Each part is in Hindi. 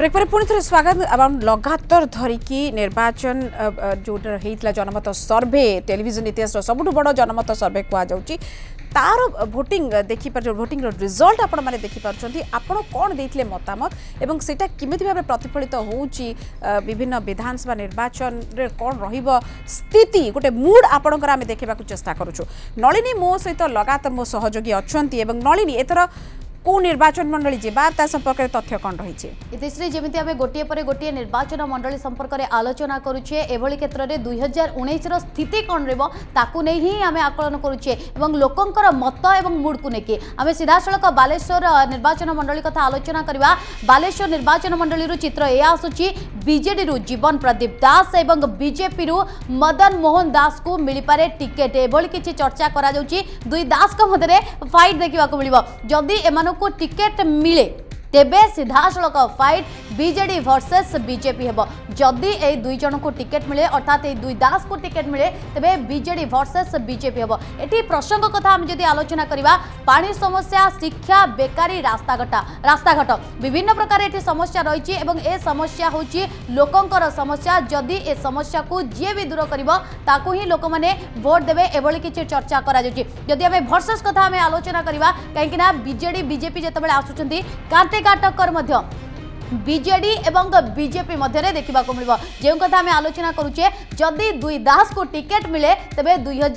ब्रेक पर पुणी थे स्वागत अब लगातार धरिकी निर्वाचन जो जनमत सर्वे टेलीविजन इतिहास सबुठ बड़ जनमत सर्वे कहुच्छी तार भोटिंग देखिपार भोटिंग रिजल्ट आपण मैंने देखिपारे आपण कौन देते मतामत एवं सेटा किमिति भाव प्रतिफलित होउची विभिन्न विधानसभा निर्वाचन रे कौन रहिबो स्थिति गोटे मूड आपणकर आम देखा चेष्टा करूँ। नलिनी मो सहित लगातार मो सहयोगी अच्छा एवं नलिनी एथर को निर्वाचन मंडली जीवा संपर्क में तथ्य कौन रही इतिश्री जमी आम गोटे पर गोटे निर्वाचन मंडली संपर्क में आलोचना करुचे एभली क्षेत्र में 2019 स्थिति कौन रही ही आम आकलन करुचे लोकंकर मत और मूड को लेकिन आम सीधा सड़क बालेश्वर निर्वाचन मंडली कथा आलोचना करवा। बालेश्वर निर्वाचन मंडली चित्र यह आसूची बीजेडी रु जीवन प्रदीप दास और बीजेपी रु मदन मोहन दास को मिल पारे टिकेट एभली किछि चर्चा करा जाउची। दुई दास को मध्य फाइट देखा मिलिबो जदि एमानो को टिकेट मिले तेबे सीधा सड़क फाइट बीजेडी वर्सेस बीजेपी हेबो। जदि ए दुई जन को टिकेट मिले अर्थात ए दुई दास को टिकेट मिले तेबे बीजेडी वर्सेस बीजेपी हेबो। एटी प्रसंग कथा हम जदि आलोचना करबा पानी समस्या शिक्षा बेकारी रास्ताघाट विभिन्न प्रकार एटी समस्या रही एवं ए समस्या होची लोकंकर समस्या। जदि ए समस्या को जे भी दूर करिवो ताकू ही लोक माने वोट देबे एभली किछि चर्चा करा जाउची। जदि हमें वर्सेस कथा हमें आलोचना करबा काहेकि ना बीजेडी बीजेपी जेतेबेले आसुचंती काटे टक्कर मध्य बीजेडी एवं बीजेपी मध्य देखा मिल जो कथा आम आलोचना करुचे जदि दुई दास को टिकेट मिले तेबे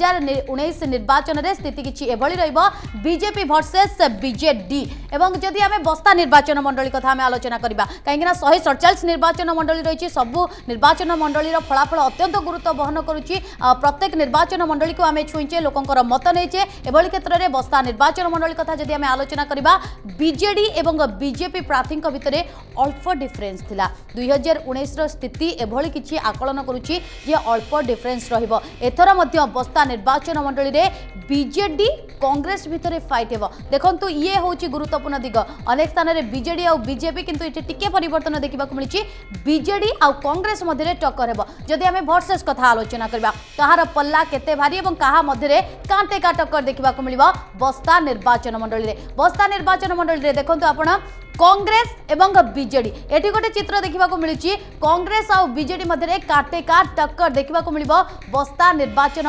2019 निर्वाचन में स्थिति किछि एभली रहिबो बीजेपी वर्सेस बीजेडी। एवं जदि आम बस्ता निर्वाचन मंडली कथा आम आलोचना करबा कहीं 147 निर्वाचन मंडली रही सबु निर्वाचन मंडलीर फलाफल अत्यंत गुरुत्व बहन करुच्ची। प्रत्येक निर्वाचन मंडली को आम छुईचे लोकंकर मत नहींचे एभली क्षेत्र में बस्ता निर्वाचन मंडली कथा जदि आम आलोचना करबा बीजेडी एवं बीजेपी प्रार्थी भितर अल्प डिफरेंस थिला। 2019 स्थिति एभली किछि आकलन करुछि जे अल्प डिफरेंस रहिबो। एथर मध्य बस्ता निर्वाचन मंडली रे बीजेडी कांग्रेस भितर फाइट हेबो। देखंतु ये होछि गुरुत्वपूर्ण दिग अनेक स्थान रे बीजेडी और बीजेपी किंतु एठी टिके परिवर्तन देखा मिलछि बीजेडी और कांग्रेस मध्य टक्कर हेबो। जदि आमे वर्सेस कथा आलोचना करबा कहार पल्ला केते भारी एवं कहा मध्य कांटे का टक्कर देखा मिलिबो बस्ता निर्वाचन मंडली रे। बस्ता निर्वाचन मंडली रे देखंतु आपण कांग्रेस एवं बीजेडी एटी गोटे चित्र देखा मिली कांग्रेस और बीजेडी मध्य काटे का टक्कर देखा मिल बस्ता निर्वाचन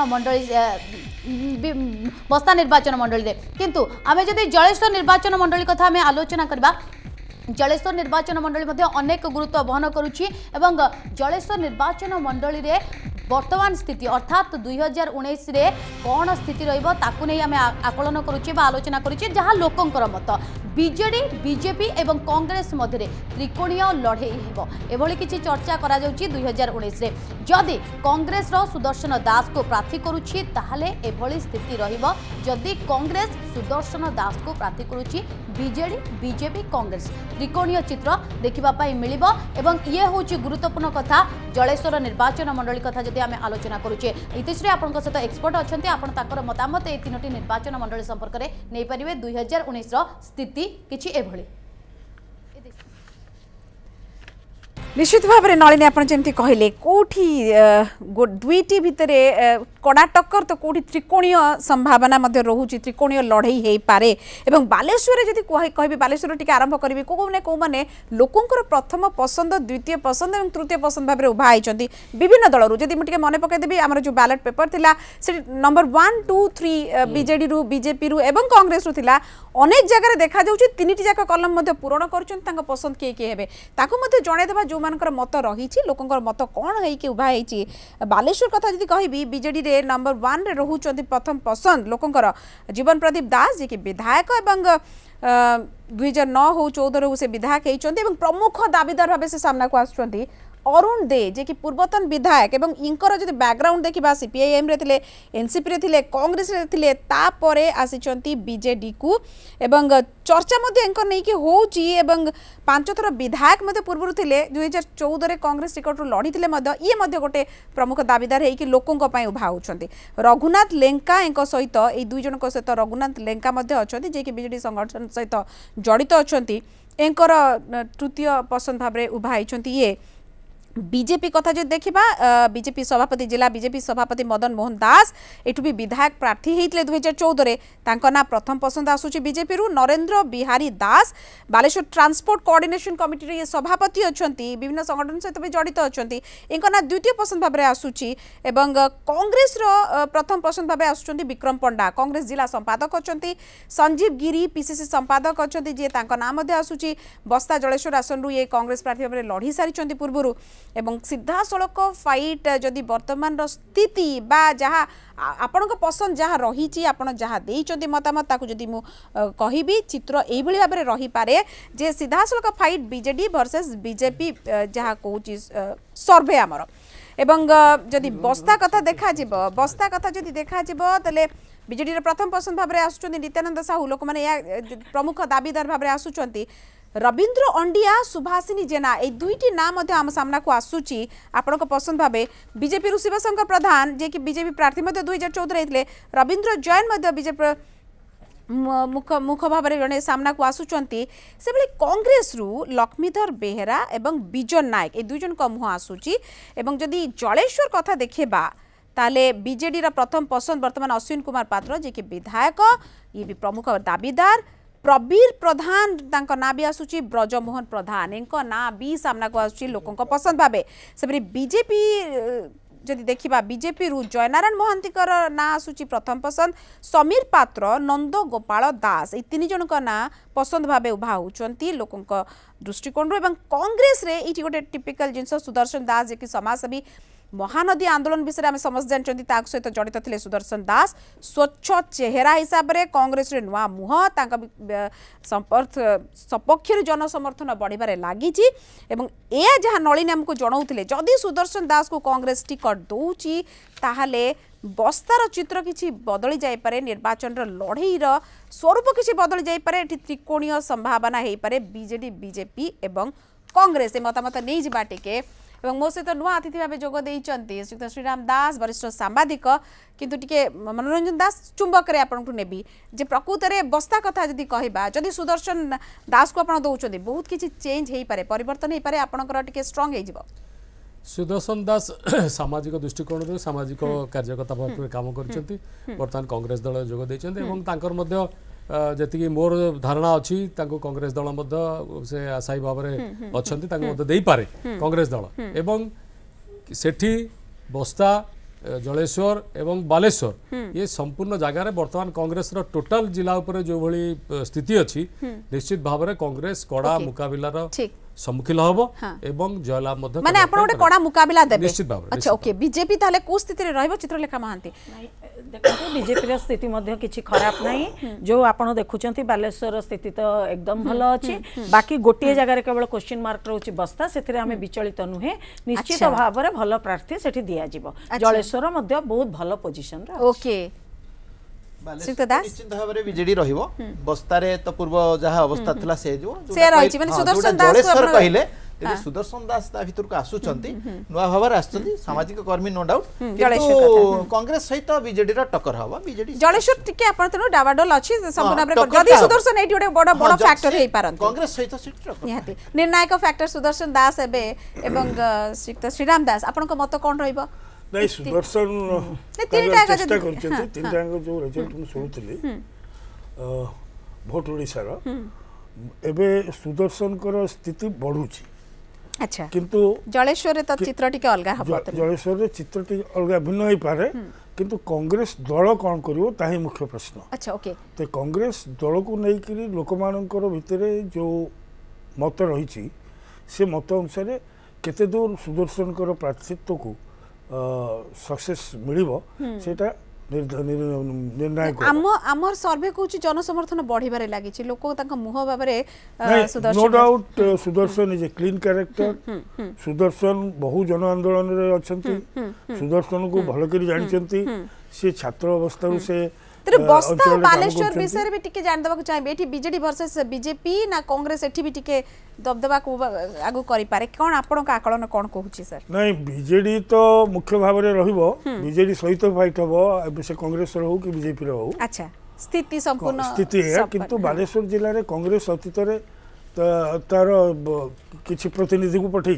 मंडली रे। किंतु आम जदि जलेश्वर निर्वाचन मंडली कथा आम आलोचना करबा जलेश्वर निर्वाचन मंडली मध्य अनेक गुरुत्व बहन करुच्ची एवं जलेश्वर निर्वाचन मंडली रे वर्तमान स्थिति अर्थात 2019 रे कौन स्थिति रहिबो ताकू नै आमे आकलन करुचे बा आलोचना करुचे जहां लोकंकर मत बीजेडी बीजेपी एवं कांग्रेस मध्य त्रिकोणीय लड़े हेबो एभली किछि चर्चा करा जाउची। 2019 रे जदि कांग्रेस रो सुदर्शन दास को प्रार्थी करुची ताहले एभली स्थिति रहिबो। जदि कांग्रेस सुदर्शन दास को प्रार्थी करुची बीजेडी बीजेपी कांग्रेस त्रिकोणीय चित्र देखिबा पाई मिलिबो। एवं ये होची गुरुत्वपूर्ण कथा जलेश्वर निर्वाचन मंडली कथा जदि आमे आलोचना करुचे इतिश्री आपनक सहित एक्सपर्ट अछंती आपण ताकर मतामत ए तीनोटी निर्वाचन मंडली संपर्क रे नै परिबे। 2019 रो स्थिति किछि एभली निश्चित भाव में नलिनी आप जमी कहले कौटी दुईटी भितर कड़ा टक्कर तो कौटी त्रिकोणीय संभावना रोचे त्रिकोणीय लड़ई हो पारे। एवं बालेश्वर जदि कह बालेश्वर टी आरंभ करी कौ मैंने लोकंर प्रथम पसंद द्वितीय पसंद और तृतीय पसंद भाव में उभा होती विभिन्न दलू जदि मुझे मन पकईदेवी आम जो बैलेट पेपर थिला से नंबर 1 2 3 बीजेडी रु बीजेपी रु एवं कांग्रेस रु थिला अनेक जगह देखा जाउछि तीनिटी जाक कलम पूरण कर पसंद किए किए हेबे ताकू जनईदेवा जो मानकर मत रही लोकंर मत कौन है उभा होती। बालेश्वर कथा जदि कहबी बीजेडी रे नंबर 1 रे रोचंती प्रथम पसंद लोकंर जीवन प्रदीप दास जी की विधायक एवं 2009 हो 14 हो से विधायक होती प्रमुख दाबीदार भाव से सामना को आसुचंती अरुण दे जे कि पूर्वतन विधायक एवं इंकर जदि बैकग्राउंड देखा सीपीआईएम रे थिले एनसीपी रे थिले कांग्रेस रे थिले तापरे आसीचंती बीजेडी को एवं चर्चा मध्य इंकर नै कि होची एवं 5 थर विधायक मध्य पूर्व थिले 2014 रे कांग्रेस टिकट रो लड़ी थिले मध्य ये मध्य गोटे प्रमुख दाबीदार है कि लोकंक पय उभा होचंती। रघुनाथ लेंका इंको सहित ए दुई जनक सहित रघुनाथ लेंका मध्य अछंती जे कि बीजेडी संगठन सहित जड़ित अछंती इंकर तृतीय पसंद भाव में उभा होचंती। ये बीजेपी कथा जो देखा बीजेपी सभापति जिला बीजेपी सभापति मदन मोहन दास एठू भी विधायक प्रार्थी होते 2014 ना प्रथम पसंद आसूची बीजेपी रु Narendra Bihari Das Baleswar transport coordination committee ये सभापति अच्छा विभिन्न संगठन सहित भी जड़ित अच्छा ना द्वितीय पसंद भाव आसूची एवं कांग्रेस प्रथम पसंद भाव आसुचंती विक्रम पंडा कांग्रेस जिला संपादक अच्छा संजीव गिरी पीसीसी संपादक अच्छा जी नाम आसूची बस्ता जलेश्वर आसन रु ये कांग्रेस प्रार्थी भाव लड़ी सारी पूर्व एवं सीधा सड़क फाइट जदि वर्तमान स्थिति बा जहाँ आपण पसंद जहाँ रही आपण जहाँ देइचंती मतामत ताकू जदि मु कहिबी चित्र एई भली भाबरे रही पारे जे सीधा सड़क फाइट बीजेडी वर्सेस बीजेपी जहाँ कहूची सर्वे आमर एवं जदि बस्ता कथा देखा जिवो बस्ता कथा जदि देखा जिवो तले बीजेडी प्रथम पसंद भाबरे आसुचंती नित्यानंद साहू लोक माने प्रमुख दाबीदार भाबरे आसुचंती रवींद्र अंडिया सुभाषिनी जेना ए दुईटी नाम आम सामना को आसूची आपण पसंद भावे बीजेपी रु शिवशंकर प्रधान जे कि बीजेपी प्रार्थी 2014 होते रवींद्र जैन बीजेपी मुख भाव जड़े सामना को आसुचंती से बेले कांग्रेस रु लक्ष्मीधर बेहेरा एवं बिजन नायक ए दुई जन मुह आसूची एवं जदि जलेश्वर कथा देखेबा ताले बीजेडी प्रथम पसंद वर्तमान अश्विन कुमार पात्र जे कि विधायक ये भी प्रमुख दाबीदार प्रबीर प्रधान तांका ना भी आसूची ब्रजमोहन प्रधान इनका ना भी सामना को आसूची लोकों पसंद भावे से बीजेपी जदि देखिबा बीजेपी रु जयनारायण महांतीकर ना आसूची प्रथम पसंद समीर पात्र नंद गोपाल दास ये तीन जन ना पसंद भावे उभा होचंती लोकों दृष्टिकोण एवं कांग्रेस रे इटी गोटे टिपिकल जिनस सुदर्शन दास जे कि समाजसेवी महानदी आंदोलन विषय में समस्त जानते सहित जड़ित थे सुदर्शन दास स्वच्छ चेहरा हिसाब से कांग्रेस रे नुआ मुह संपर्क सपक्ष जनसमर्थन बढ़िबारे लगी या जहाँ नलिनी आमको जनाऊे जदि सुदर्शन दास को कांग्रेस टिकट दौची ताहले बस्तार चित्र किसी बदली जापे निर्वाचन लड़ईर स्वरूप किसी बदली जापे त्रिकोणीय संभावना हो पारे बीजेडी बीजेपी एवं कांग्रेस मतामत नहीं जा टिके मो सहित नुआ अतिथि भाव जोग देइचंती श्रीयुक्त श्रीराम दास वरिष्ठ सांबादिक किंतु टिके मनोरंजन दास चुंबक रे आपन नेबी जे प्रकृत में बस्ता कथा जदि कहबा जदि सुदर्शन दास को आपन दउचंती बहुत किछि चेंज हेई पारे परिवर्तन हेई पारे आपनकर टिके स्ट्रांग हेई जिवो सुदर्शन दास सामाजिक दृष्टिकोण रे सामाजिक कार्यकर्ता भाव काम करचंती वर्तमान कांग्रेस दल जोग देइचंती एवं तांकर मध्य जति मोर धारणा अच्छी कांग्रेस दल से आशायी भाव में अच्छा दे पारे कांग्रेस दल एवं सेठी बस्ता जलेश्वर एवं बालेश्वर ये संपूर्ण जगार वर्तमान कांग्रेस टोटाल जिला उपर जो भली स्थिति अच्छी निश्चित भाव में कांग्रेस कड़ा मुकाबिलार सम्मुखीन हम एवं जयलाभ माने आपण गोटे कड़ा मुकाबिला देबे निश्चित भाव अच्छा ओके बीजेपी ताले को स्थिति रे रहबो चित्रलेखा महांती देखो बीजेपी रो स्थिति मध्ये किछि खराब नाही जो आपण देखुचंती बालेश्वर स्थिति तो एकदम भलो अछि बाकी गोटे जगह रे केवल क्वेश्चन मार्क रहउची बस्ता सेथिरे हमें विचलित नुहे निश्चित भाव रे भलो प्रार्थी सेठी दिया जिवो जलेश्वर मध्ये बहुत भलो पोजीशन रे ओके निश्चित भाव में बीजेडी रहिबो बस्तारे तो पूर्व जहाँ अवस्था थिला से जो से रहिछि माने सुदर्शन दास जलेश्वर कहिले यदि सुदर्शन दास ता भितर को आसुचंती नुआ भाव रे आछंती सामाजिक कर्मी नो डाउट किंतु कांग्रेस सहित बीजेडी रा टक्कर हवा बीजेडी जलेश्वर टिके आपण तनो डावाडोल अछि संपूर्ण भाव जदि सुदर्शन एटी गोटे बड़ बड़ फैक्टर हेई पारन कांग्रेस सहित सीट टक्कर निहाती निर्णायक फैक्टर सुदर्शन दास एबे एवं श्रीराम दास आपण को मत कोन रहइबो नहीं सुदर्शन चेष्टा करछथि तीन टांग जो रिजल्ट हम सुनुतली भोट ओडिसा रो एबे सुदर्शन कर स्थिति बढ़ुची अच्छा किंतु जलेश्वर तो चित्र टिके अलगा हबो जलेश्वर रे चित्र टिके अलगा भिन्न होई पारे किंतु कांग्रेस दल कोन करिवो ताही मुख्य प्रश्न अच्छा ओके तो कांग्रेस दल को नै करी लोकमानकर भितरे जो मत रहिची से मत अनुसार केते दूर सुदर्शन कर प्रार्थीत्व को सक्सेस मिलिबो सेटा निर्णायक आमर सर्वे कहूँ जनसमर्थन बढ़िबारे लागिछि लोक तांका मुह बाबरे Sudarshan no doubt Sudarshan is a clean character Sudarshan बहु जन आंदोलन रे अछंती सुदर्शन को भलो करी जानिचंती से छात्र अवस्था से बस्ता बालेश्वर विषय भी टिके जान देबा चाहिए एठी बीजेडी वर्सेस बीजेपी ना कांग्रेस एठी भी टिके दबदबा को आगु करि पारे कोन आपण का आकलन कोन कहूची सर नहीं बीजेडी तो मुख्य भाव रे रहिबो बीजेडी सहित फाइट हबो से कांग्रेस रहू कि बीजेपी रहू अच्छा स्थिति संपूर्ण स्थिति है किंतु बालेश्वर जिल्ला रे कांग्रेस अतीत रे तार किछि प्रतिनिधि को पठैछि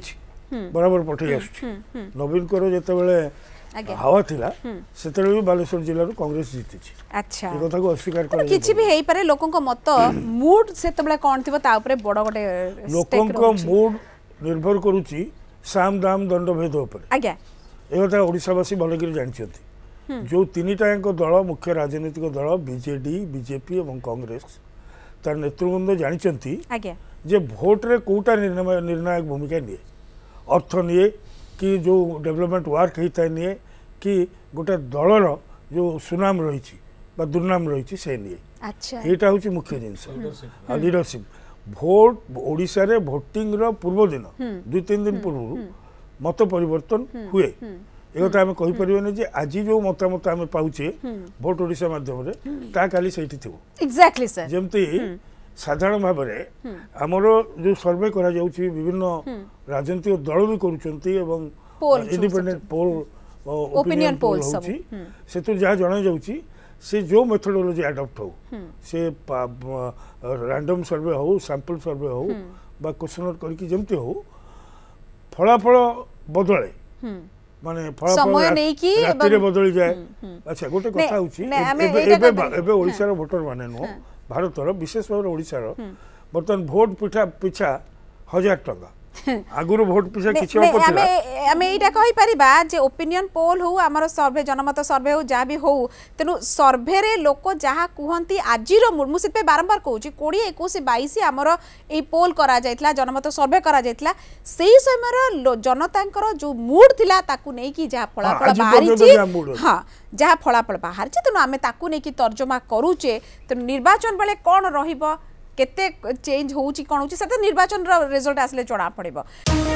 बराबर पठे नवीन को जितेबाला हावा थिला सेतेबेले भी बालेश्वर जिल्ला कांग्रेस जीति अच्छा ए कथा को अस्वीकार कर किछि भी हेई पारे लोकन को मत मूड सेतेबेले कोन थिबो ता ऊपर बड़ गोटे लोकन को मूड निर्भर करूची साम दाम दंड भेद ऊपर आज्ञा ए कथा ओडिसावासी भलगिरी जानछथि जो तीनटा दल मुख्य राजनीतिक दल बीजेडी बीजेपी और कांग्रेस तार नेतृवृंद जानछथि आज्ञा जे भोट रे कोटा निर्णायक भूमिका निये अर्थ निये कि जो डेवलपमेंट वर्क होता है निये कि गोटे दलर जो सुनाम रही दुर्नाम रही से निये अच्छा यहाँ हूँ मुख्य जिनस लीडरशिप भोट ओडिशा रे भोटिंग रो पूर्व दिन 2-3 दिन पूर्व मत परिवर्तन हुए एक आम कहीपर जे आज जो मतामत आम पाचे भोट ओडिशा माध्यम ता काली से एग्जैक्टली सर जमती साधारण भाव में आमर जो सर्वे करा जाउछि विभिन्न राजनीतिक दल भी करुछंती एवं इंडिपेंडेंट पोल ओपिनियन पोल होउछि से तो जहाँ जना जाउछि से जो मेथोडोलॉजी अडॉप्ट हो से रैंडम सर्वे हो सैंपल सर्वे हो बा क्वेश्चन करके जमती हो फलाफल बदले माने समय नै कि राति रे बदली जाए अच्छा गोटे कथा होउछि एबे ओडिसा रो वोटर माने नो भारतर विशेष भाव ओडिसा रो बर्तमान भोट पिछा 1000 टका आगुर भोट पिछा किछि अपतिला हमें एटा कहि परिबा जे ओपिनियन पोल हो हमर सर्वे जनमत सर्वे हो जा भी हो तेनु सर्वे रे लोक जहा कुहंती आजिर मुर्मुसित पे बारंबार कहूची 20 21 22 हमर ए पोल करा जायतला जनमत सर्वे करा जायतला सेही समय जनतांकर जो मूड थिला ताकू नै कि जहा फलाफल बाहरी छी हां जहा फलाफल बाहर छी तेनु हमें ताकू नै कि तर्जमा करूचे तेनु निर्वाचन बेले कोन रहिबो केते चेंज होउची कोन होउची सेते निर्वाचन रो रिजल्ट आसले जणा पड़िबो।